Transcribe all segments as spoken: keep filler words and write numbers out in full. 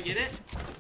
get it?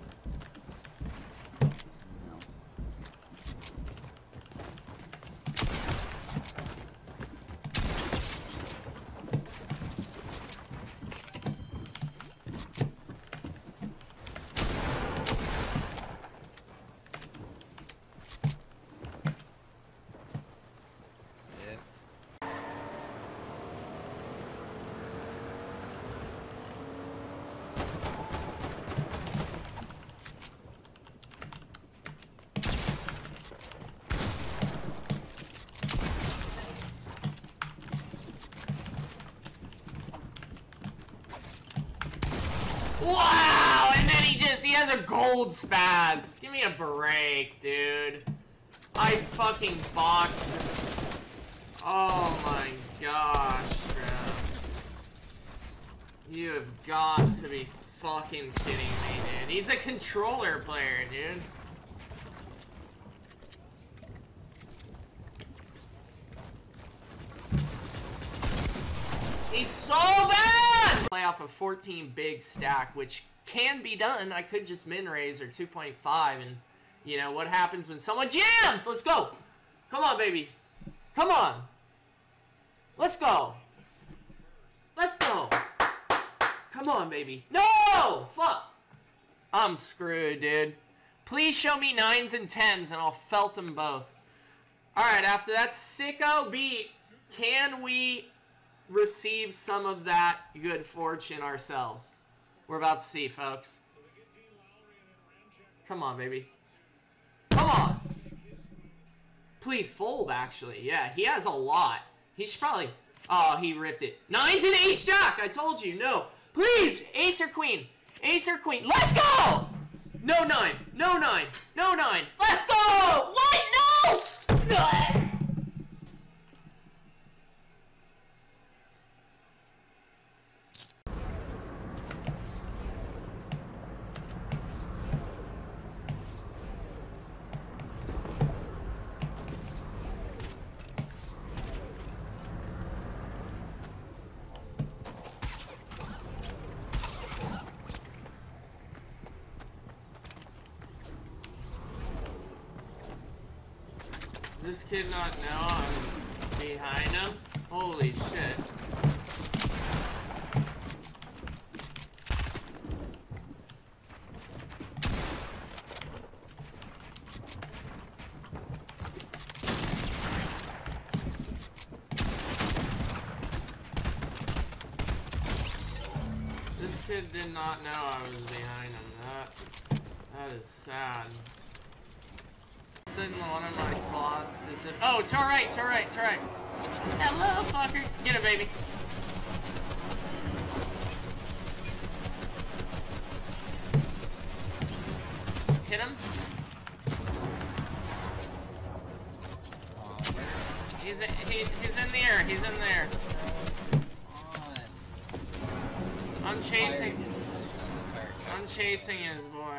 Wow! And then he just, he has a gold spaz. Give me a break, dude. I fucking boxed. Oh my gosh, bro. You have got to be fucking kidding me, dude. He's a controller player, dude. He's so bad! Play off a fourteen big stack, which can be done. I could just min raise or two point five, and you know what happens when someone jams? Let's go! Come on, baby. Come on. Let's go. Let's go. Come on, baby. No! Fuck. I'm screwed, dude. Please show me nines and tens, and I'll felt them both. Alright, after that sicko beat, can we receive some of that good fortune ourselves? We're about to see, folks. Come on, baby. Come on. Please fold, actually. Yeah, he has a lot. He should probably... Oh, he ripped it. Nines and ace jack. I told you. No. Please. Ace or queen. Ace or queen. Let's go. No nine. No nine. No nine. Let's go. What? No. No. Does this kid not know I'm behind him? Holy shit. This kid did not know I was behind him. That, that is sad. In one of my slots to sit. Oh, to our right, to our right, to our right. Hello, fucker. Get him, baby. Hit him. He's in, he, he's in the air. He's in there. I'm chasing. I'm chasing his boy.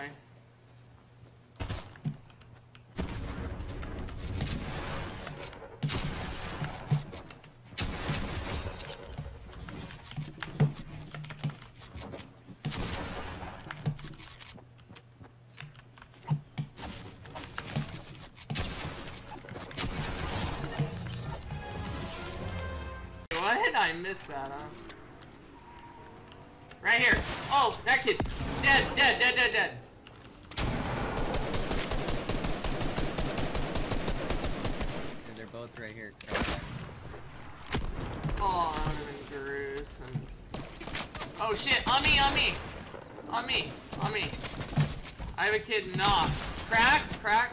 What? I missed that, huh? Right here. Oh, that kid. Dead, dead, dead, dead, dead. Yeah, they're both right here. Oh, that would have been gruesome. Oh shit, on me, on me. On me, on me. I have a kid knocked. Cracked, cracked.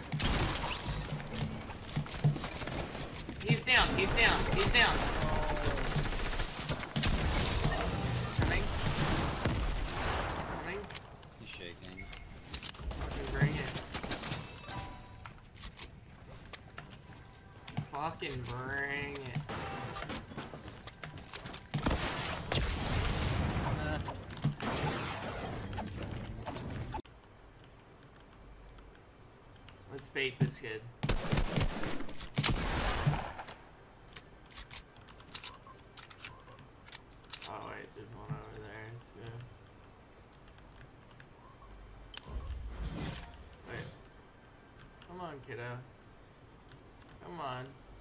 He's down, he's down, he's down. Coming. Coming. He's shaking. Fucking bring it. Fucking bring it. Uh. Let's bait this kid. Oh wait, there's one over there too. on, kiddo. Come on.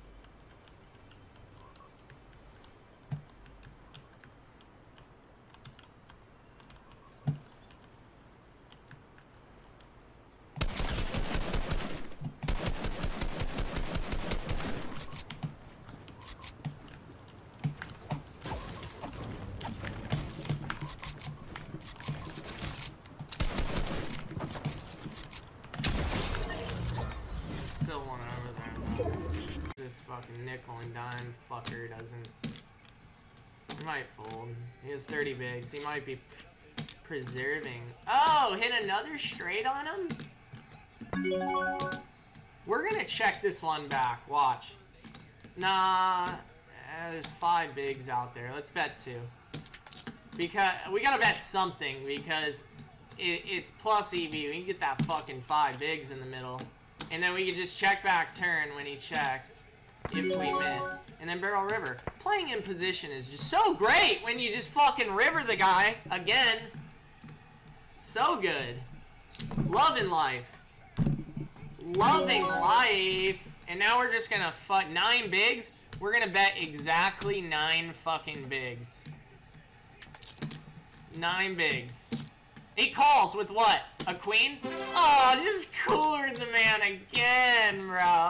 Still one over there, though. This fucking nickel and dime fucker doesn't. He might fold. He has thirty bigs. He might be preserving. Oh, hit another straight on him? We're gonna check this one back. Watch. Nah. Eh, there's five bigs out there. Let's bet two. Because we gotta bet something because it, it's plus E V. We can get that fucking five bigs in the middle. And then we can just check back turn when he checks if we miss. And then barrel river. Playing in position is just so great when you just fucking river the guy again. So good. Loving life. Loving life. And now we're just gonna fuck nine bigs. We're gonna bet exactly nine fucking bigs. Nine bigs. He calls with what? A queen? Oh, just cooler the man again, bro.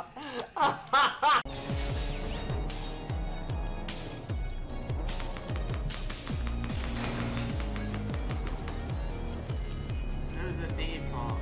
It was a default.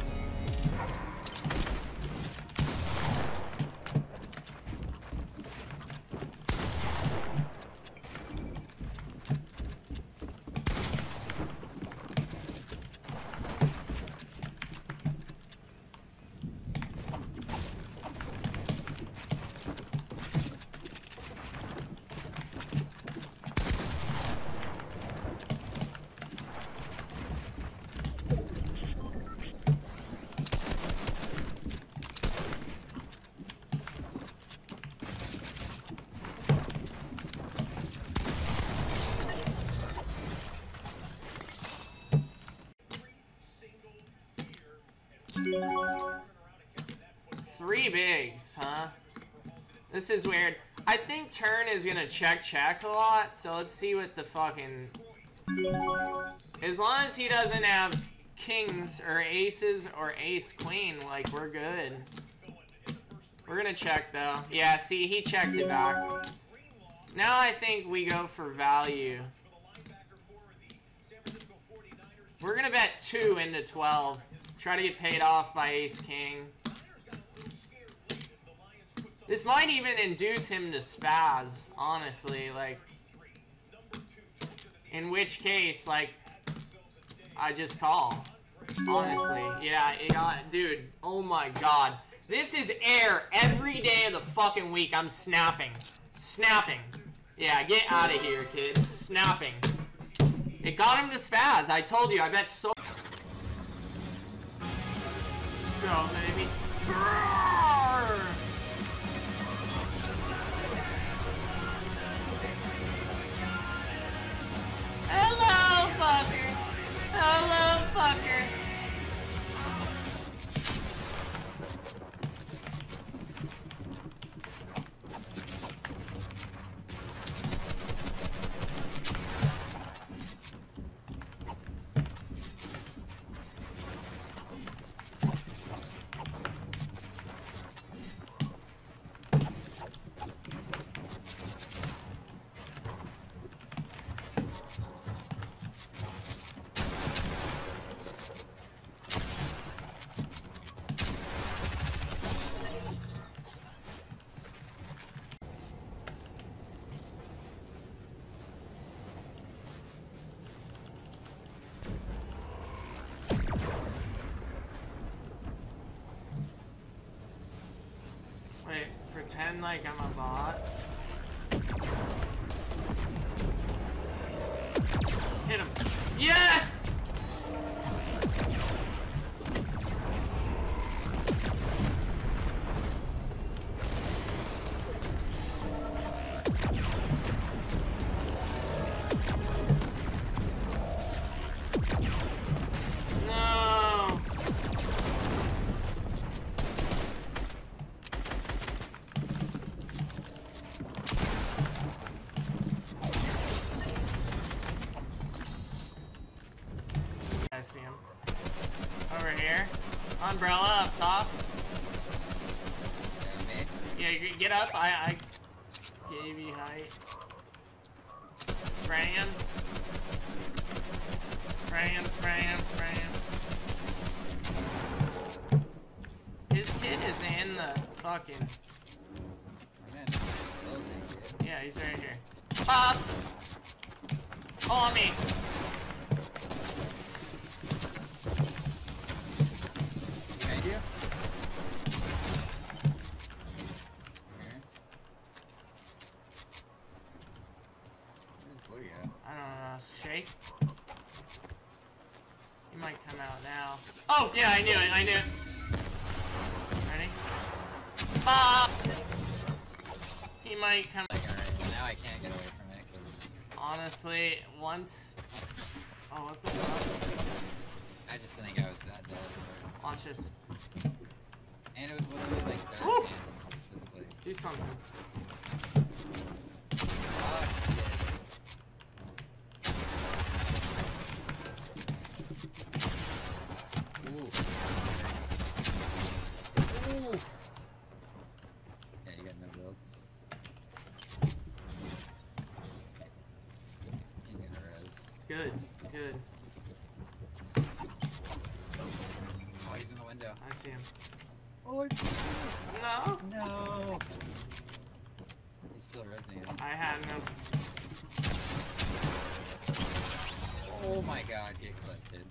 Three bigs, huh? This is weird. I think turn is gonna check check a lot, so let's see what the fucking... As long as he doesn't have kings or aces or ace queen, like, we're good. We're gonna check though. Yeah, see, he checked it back. Now I think we go for value. We're gonna bet two into twelve. Try to get paid off by ace king. This might even induce him to spaz, honestly, like, in which case, like, I just call, honestly. Yeah, it, uh, dude, oh my god. This is air every day of the fucking week. I'm snapping. Snapping. Yeah, get out of here, kid. Snapping. It got him to spaz. I told you, I bet so... Let's go, baby. Brrr! Hello, fucker. Hello, fucker. Wait, pretend like I'm a bot. Hit him. Yes! No! see him. Over here. Umbrella up top. Yeah, you get up. I, I gave you height. Spraying him. Spraying him, spraying him, spraying him. His kid is in the fucking... Yeah, he's right here. Pop! Oh, on me! Behind you? Where's Boogie at? I don't know, shake? He might come out now. Oh, yeah, I knew it, I knew it. Ready? Pop! He might come. Like, alright, well, now I can't get away from it, because... Honestly, once... Oh, what the fuck? I just didn't think I was that dead. Watch this. And it was literally like third Woo! hands. It's just like... Do something. Oh, shit. Ooh. Ooh. Yeah, you got no builds. He's gonna res. Good, good. Oh, he's in the window. I see him. Oh, I No? No! He's still resing. I had no... Oh my god, get clipped, dude.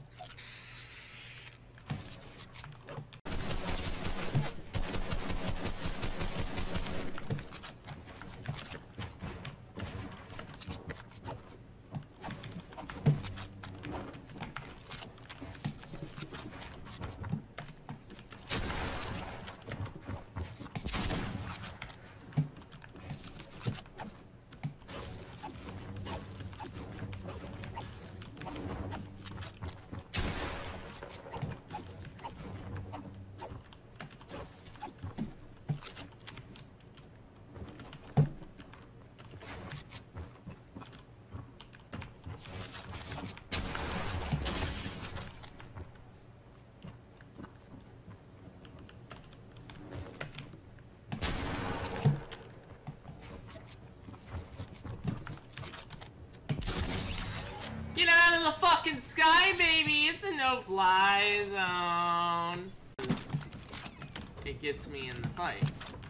Get out of the fucking sky, baby! It's a no-fly zone. It gets me in the fight.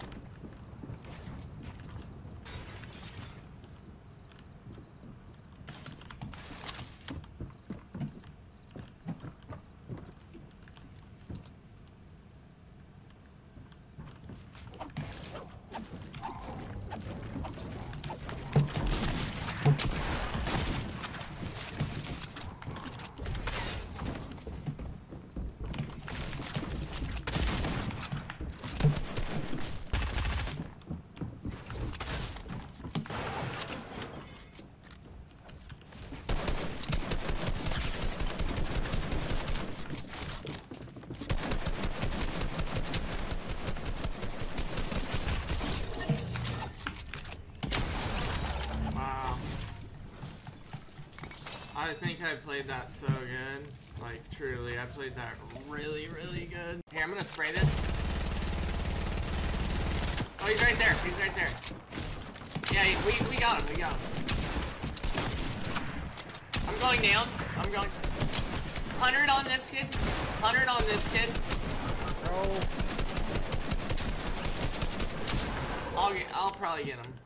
I think I played that so good. Like, truly, I played that really, really good. Here, I'm gonna spray this. Oh, he's right there. He's right there. Yeah, he, we, we got him. We got him. I'm going down. I'm going... one hundred on this kid. one hundred on this kid. Bro. I'll, get, I'll probably get him.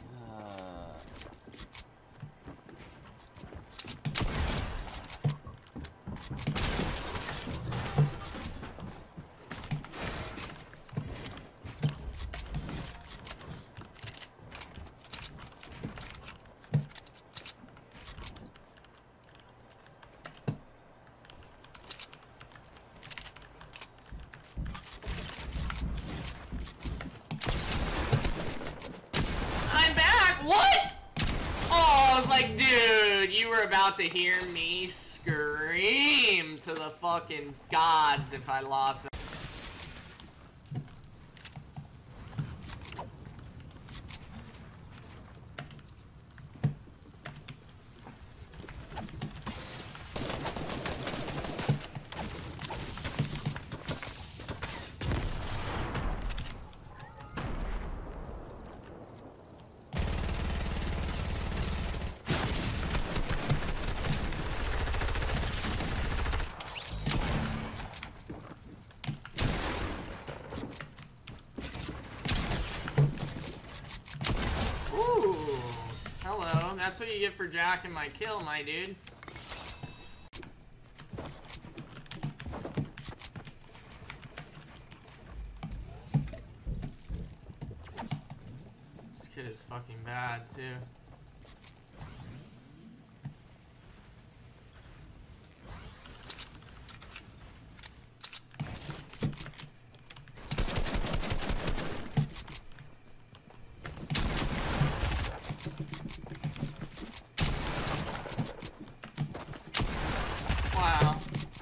Like, dude, you were about to hear me scream to the fucking gods if I lost. Ooh. Hello. That's what you get for jacking my kill, my dude. This kid is fucking bad, too. Wow.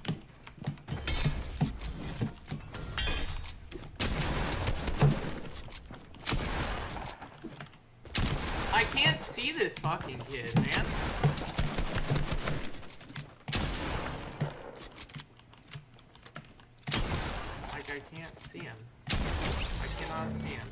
I can't see this fucking kid, man. Like, I can't see him. I cannot see him.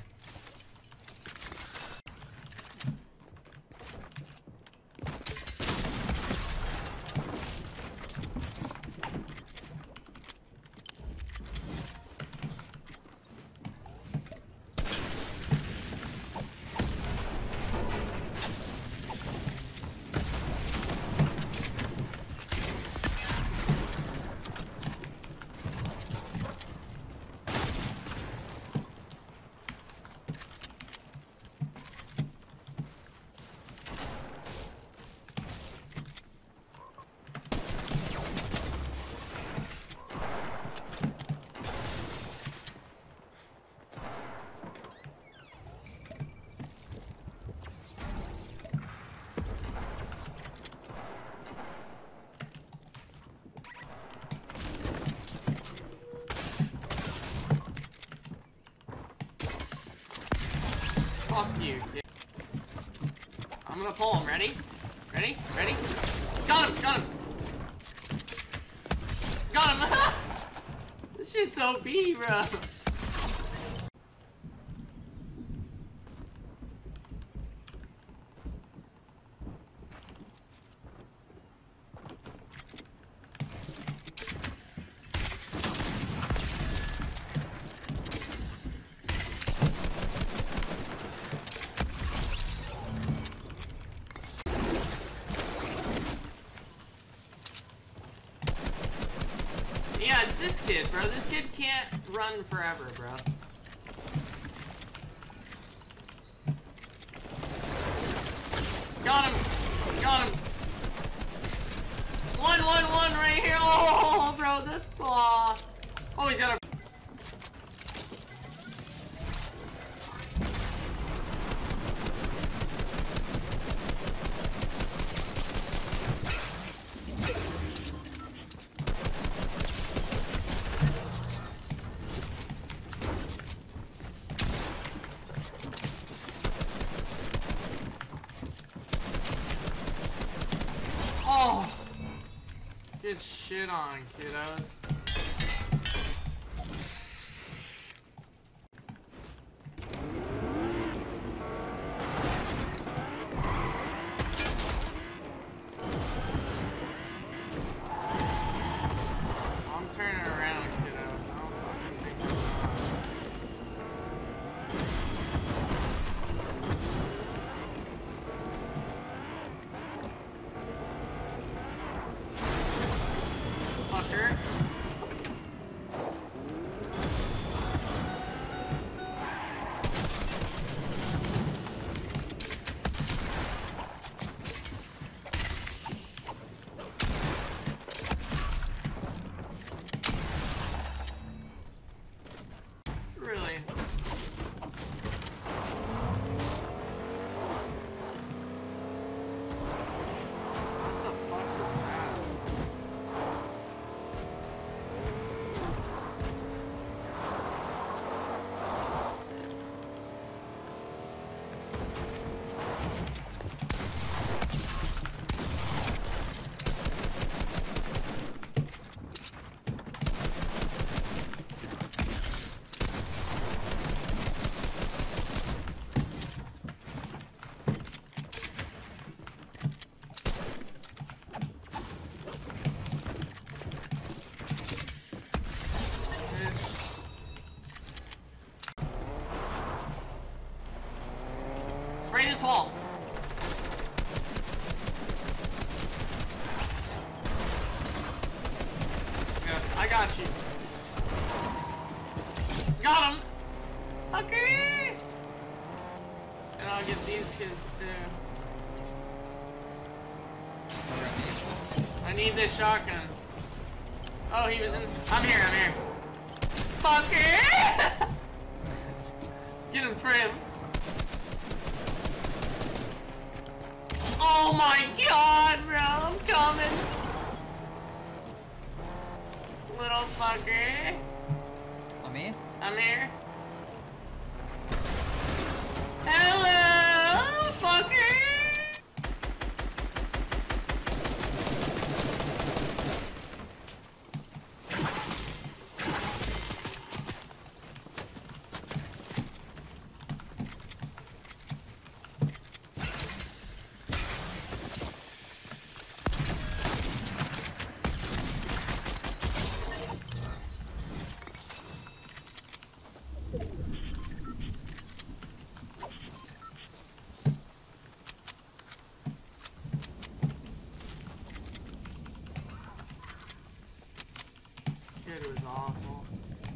Fuck you, kid. I'm gonna pull him. Ready? Ready? Ready? Got him! Got him! Got him! This shit's O P, bro. Yeah, it's this kid, bro. This kid can't run forever, bro. Got him! Got him! One, one, one right here! Oh, bro, that's... Aw. Oh, he's got a... Oh! Get shit on, kiddos. I'm turning around, kiddo. I don't fucking think I'm fucker. Spray this wall. Yes, I got you. Got him. Okay. And I'll get these kids too. I need this shotgun. Oh, he was in. I'm here, I'm here. Fucker! Get him, spray him. Oh my god, bro, I'm coming. Little fucker. I'm here. I'm here. Hello, fucker! It was awful.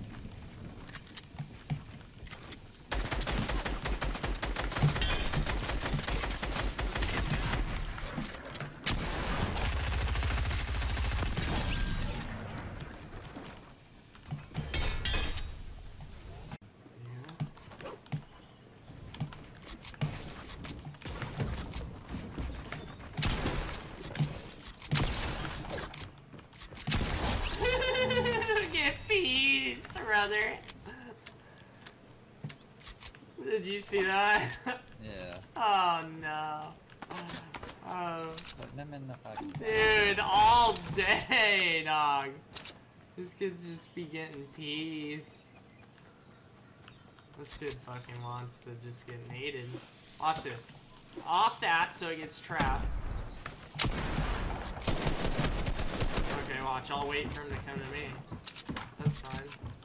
Get feast, brother. Did you see that? Yeah. Oh no. Oh. Put them in the fucking. Dude, all day, dog. This kid's just be getting peace. This kid fucking wants to just get mated. Watch this. Off that so it gets trapped. Okay, watch. I'll wait for him to come to me. That's, that's fine.